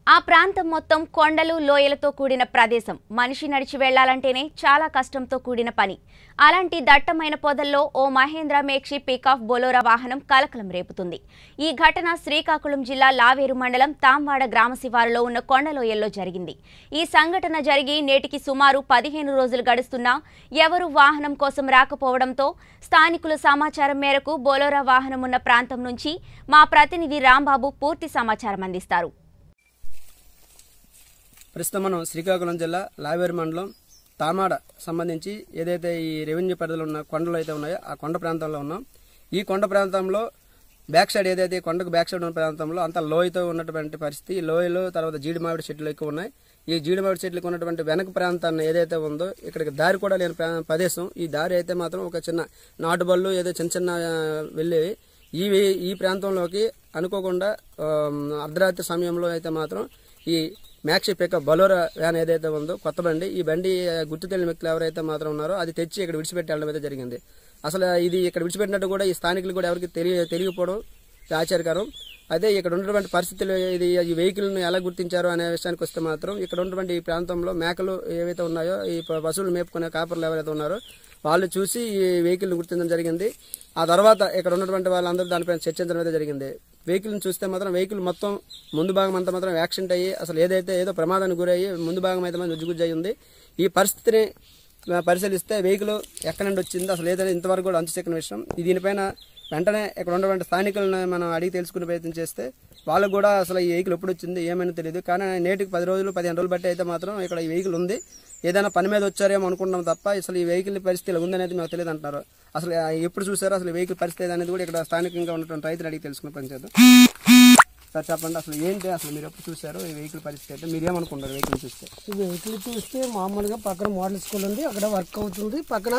ఆ ప్రాంతం మొత్తం కొండలు లోయలతో కూడిన ప్రదేశం. మనిషి నడిచి వెళ్లాలంటేనే చాలా కష్టంతో కూడిన పని. అలాంటి దట్టమైన పొదల్లో ఓ మహేంద్ర మేక్షి పికప్ బొలోరా వాహనం కలకలం రేపుతుంది. ఈ ఘటన శ్రీకాకుళం జిల్లా లావేరు మండలం తాంవాడ గ్రామ శివారులో ఉన్న కొండలోయల్లో జరిగింది. ఈ సంఘటన జరిగి నేటికి సుమారు 15 రోజులు గడుస్తున్నా ఎవరు వాహనం కోసం రాకపోవడంతో స్థానికుల సమాచారం మేరకు బొలోరా వాహనం ఉన్న ప్రాంతం నుంచి మా ప్రతినిధి రాంబాబు పూర్తి సమాచారం అందిస్తారు. ప్రస్తుతం మనం శ్రీకాకుళం జిల్లా లావేరు మండలం తామాడ సంబంధించి ఏదైతే ఈ రెవెన్యూ పరిధిలో ఉన్న కొండలు అయితే ఉన్నాయో ఆ కొండ ప్రాంతంలో ఉన్నాం. ఈ కొండ ప్రాంతంలో బ్యాక్ సైడ్ ఏదైతే కొండకు బ్యాక్ సైడ్ ఉన్న ప్రాంతంలో అంత లోయతో ఉన్నటువంటి పరిస్థితి. లోయలో తర్వాత జీడి మామిడి చెట్లు ఎక్కువ ఉన్నాయి. ఈ జీడి మామిడి చెట్లకు ఉన్నటువంటి వెనక ప్రాంతాన్ని ఏదైతే ఉందో ఇక్కడికి దారి కూడా లేని ప్రదేశం. ఈ దారి అయితే మాత్రం ఒక చిన్న నాటుబళ్ళు ఏదో చిన్న చిన్న వెళ్ళేవి. ఈ ప్రాంతంలోకి అనుకోకుండా అర్ధరాత్రి సమయంలో అయితే మాత్రం ఈ మ్యాక్సీ పికప్ బొలోరా వ్యాన్ ఏదైతే ఉందో కొత్త బండి, ఈ బండి గుర్తు తెలియని వ్యక్తులు ఎవరైతే మాత్రం ఉన్నారో అది తెచ్చి ఇక్కడ విడిచిపెట్టి వెళ్ళడం అయితే జరిగింది. అసలు ఇది ఇక్కడ విడిచిపెట్టినట్టు కూడా ఈ స్థానికులు కూడా ఎవరికి తెలియకపోవడం ఆశ్చర్యకరం. అదే ఇక్కడ ఉన్నటువంటి పరిస్థితులు ఈ వెహికల్ను ఎలా గుర్తించారు అనే విషయానికి వస్తే మాత్రం ఇక్కడ ఉన్నటువంటి ఈ ప్రాంతంలో మేకలు ఏవైతే ఉన్నాయో ఈ పశువులు మేపుకునే కాపర్లు ఎవరైతే ఉన్నారో వాళ్ళు చూసి ఈ వెహికల్ని గుర్తించడం జరిగింది. ఆ తర్వాత ఇక్కడ ఉన్నటువంటి వాళ్ళందరూ దానిపైన చర్చించడం అయితే జరిగింది. వెహికల్ని చూస్తే మాత్రం వెహికల్ మొత్తం ముందు భాగం అంతా మాత్రం యాక్సిడెంట్ అయ్యి అసలు ఏదో ప్రమాదానికి గురయ్యి ముందు భాగం అయితే గుజ్జుగుజ్జు అయ్యి ఉంది. ఈ పరిస్థితిని పరిశీలిస్తే వెహికల్ ఎక్కడి నుండి వచ్చిందో అసలు ఏదైనా ఇంతవరకు కూడా అంతుచిక్కని విషయం. దీనిపైన వెంటనే ఇక్కడ ఉన్నటువంటి స్థానికులను మనం అడిగి తెలుసుకునే ప్రయత్నం చేస్తే వాళ్ళకు కూడా అసలు ఈ వెహికల్ ఎప్పుడు వచ్చింది ఏమైనా తెలియదు. కానీ నేటికి 10 రోజులు 15 రోజులు బట్టి అయితే మాత్రం ఇక్కడ ఈ వెహికల్ ఉంది. ఏదైనా పని మీద వచ్చారేమో అనుకుంటున్నాం తప్ప అసలు ఈ వెహికల్ పరిస్థితి ఇలా ఉందనేది మాకు తెలియదు అంటున్నారు. అసలు ఎప్పుడు చూసారో అసలు వెహికల్ పరిస్థితి అనేది కూడా ఇక్కడ స్థానికంగా ఉన్నటువంటి రైతులు అడిగి తెలుసుకునే పని చేద్దాం. సార్ చెప్పండి, అసలు ఏంటి, అసలు మీరు ఎప్పుడు చూసారు ఈ వెహికల్ పరిస్థితి అయితే మీరేమనుకుంటారు? వెహికల్ చూస్తే మామూలుగా పక్కన మోడల్ స్కూల్ ఉంది, అక్కడ వర్క్ అవుతుంది. పక్కన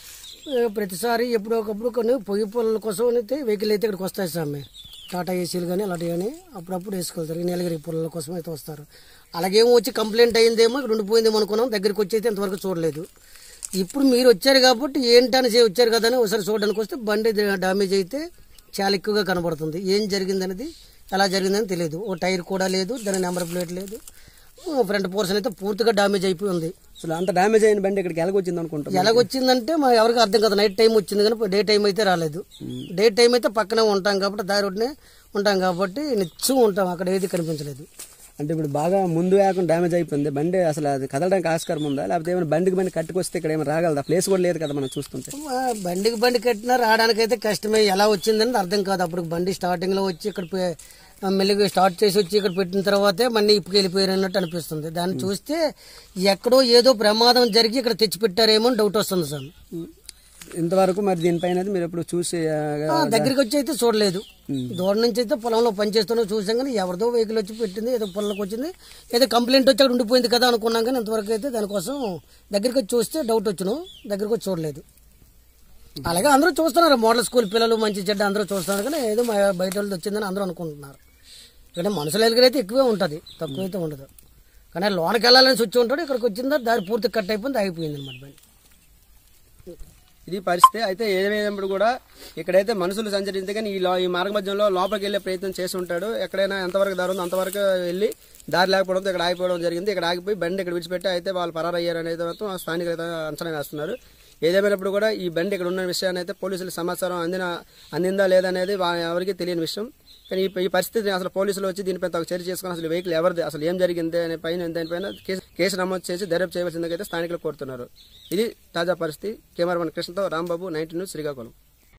ప్రతిసారి ఎప్పుడొకప్పుడు కొన్ని పొయ్యి పొలాల కోసం అయితే వెహికల్ అయితే ఇక్కడికి వస్తాయి సార్. టాటా ఏసీలు కానీ అలాంటివి కానీ అప్పుడప్పుడు వేసుకెళ్తారు. నీలగిరి పొలాల కోసం అయితే వస్తారు. అలాగేమో వచ్చి కంప్లైంట్ అయిందేమో ఇక్కడ ఉండిపోయిందేమో అనుకున్నాం. దగ్గరికి వచ్చి అయితే ఇంతవరకు చూడలేదు. ఇప్పుడు మీరు వచ్చారు కాబట్టి ఏంటని వచ్చారు కదా అని ఒకసారి చూడడానికి వస్తే బండి డ్యామేజ్ అయితే చాలా ఎక్కువగా కనబడుతుంది. ఏం జరిగిందనేది ఎలా జరిగిందని తెలియదు. ఓ టైర్ కూడా లేదు, దాని నెంబర్ ప్లేట్ లేదు. ఫ్రంట్ పోర్షన్ అయితే పూర్తిగా డ్యామేజ్ అయిపోయి ఉంది. అసలు అంత డ్యామేజ్ అయిన బండి ఇక్కడికి ఎలాగొచ్చింది అనుకుంటాం. ఎలాగొచ్చిందంటే మా ఎవరికి అర్థం కాదు. నైట్ టైం వచ్చింది కానీ డే టైం అయితే రాలేదు. డే టైం అయితే పక్కనే ఉంటాం కాబట్టి దారి రోడ్నే ఉంటాం కాబట్టి నిత్యం ఉంటాం. అక్కడ ఏది కనిపించలేదు. అంటే ఇప్పుడు బాగా ముందు వేగం డ్యామేజ్ అయిపోయింది బండి. అసలు అది కదలడానికి ఆస్కారం ఉందా, లేకపోతే ఏమైనా బండి కట్టుకొస్తే ఇక్కడ ఏమైనా రాగలదా? ప్లేస్ కూడా లేదు కదా మనం చూస్తుంటే. బండి కట్టినా రావడానికైతే కష్టమే. ఎలా వచ్చిందని అర్థం కాదు. అప్పుడు బండి స్టార్టింగ్ లో వచ్చి ఇక్కడ మెల్లిగా స్టార్ట్ చేసి వచ్చి ఇక్కడ పెట్టిన తర్వాతే మళ్ళీ ఇప్పుకి వెళ్ళిపోయారు అన్నట్టు అనిపిస్తుంది. దాన్ని చూస్తే ఎక్కడో ఏదో ప్రమాదం జరిగి ఇక్కడ తెచ్చిపెట్టారేమో అని డౌట్ వస్తుంది సార్. ఇంతవరకు మరి దీనిపైన మీరు ఎప్పుడు చూసి దగ్గరికి వచ్చి అయితే చూడలేదు. దూరం నుంచి అయితే పొలంలో పనిచేస్తున్నా చూసాం కానీ ఎవరిదో వెహికల్ వచ్చి పెట్టింది, ఏదో పొలంలోకి వచ్చింది, ఏదో కంప్లైంట్ వచ్చి అక్కడ ఉండిపోయింది కదా అనుకున్నాం. కానీ ఇంతవరకు అయితే దానికోసం దగ్గరికి వచ్చి చూస్తే డౌట్ వచ్చును. దగ్గరికి వచ్చి చూడలేదు. అలాగే అందరూ చూస్తున్నారు, మోడల్ స్కూల్ పిల్లలు మంచి చెడ్డ అందరూ చూస్తున్నారు. కానీ ఏదో బయట వాళ్ళది వచ్చిందని అందరూ అనుకుంటున్నారు. ఇక్కడ మనుషుల దగ్గర అయితే ఎక్కువే ఉంటుంది, తక్కువైతే ఉండదు. కానీ లోనకి వెళ్ళాలని స్విచ్ ఉంటాడు. ఇక్కడికి వచ్చిందా దారి పూర్తి కట్ అయిపోయింది, ఆగిపోయింది అనమాట బండి. ఇది పరిస్థితి. అయితే ఏదైనప్పుడు కూడా ఇక్కడైతే మనుషులు సంచరించే కానీ ఈ మార్గ మధ్యంలో లోపలికి వెళ్ళే ప్రయత్నం చేసి ఉంటాడు. ఎక్కడైనా ఎంతవరకు దారి ఉందో అంతవరకు వెళ్ళి దారి లేకపోవడంతో ఇక్కడ ఆగిపోవడం జరిగింది. ఇక్కడ ఆగిపోయి బండి ఇక్కడ విడిచిపెట్టి అయితే వాళ్ళు పరారయ్యారు అనేది మాత్రం స్థానికులు అయితే అంచనా వేస్తున్నారు. ఏదేమైనప్పుడు కూడా ఈ బండి ఇక్కడ ఉన్న విషయాన్ని అయితే పోలీసులు సమాచారం అందిందా లేదనేది ఎవరికి తెలియని విషయం. కానీ ఈ పరిస్థితిని అసలు పోలీసులు వచ్చి దీనిపై తగు చర్య చేసుకుని అసలు వెహికల్ ఎవరిది, అసలు ఏం జరిగింది అనే దానిపైన కేసు నమోదు చేసి దర్యాప్తు చేయవలసిందిగా అయితే స్థానికులు కోరుతున్నారు. ఇది తాజా పరిస్థితి. కెమెరామన్ కృష్ణతో రాంబాబు, 19 న్యూస్, శ్రీకాకుళం.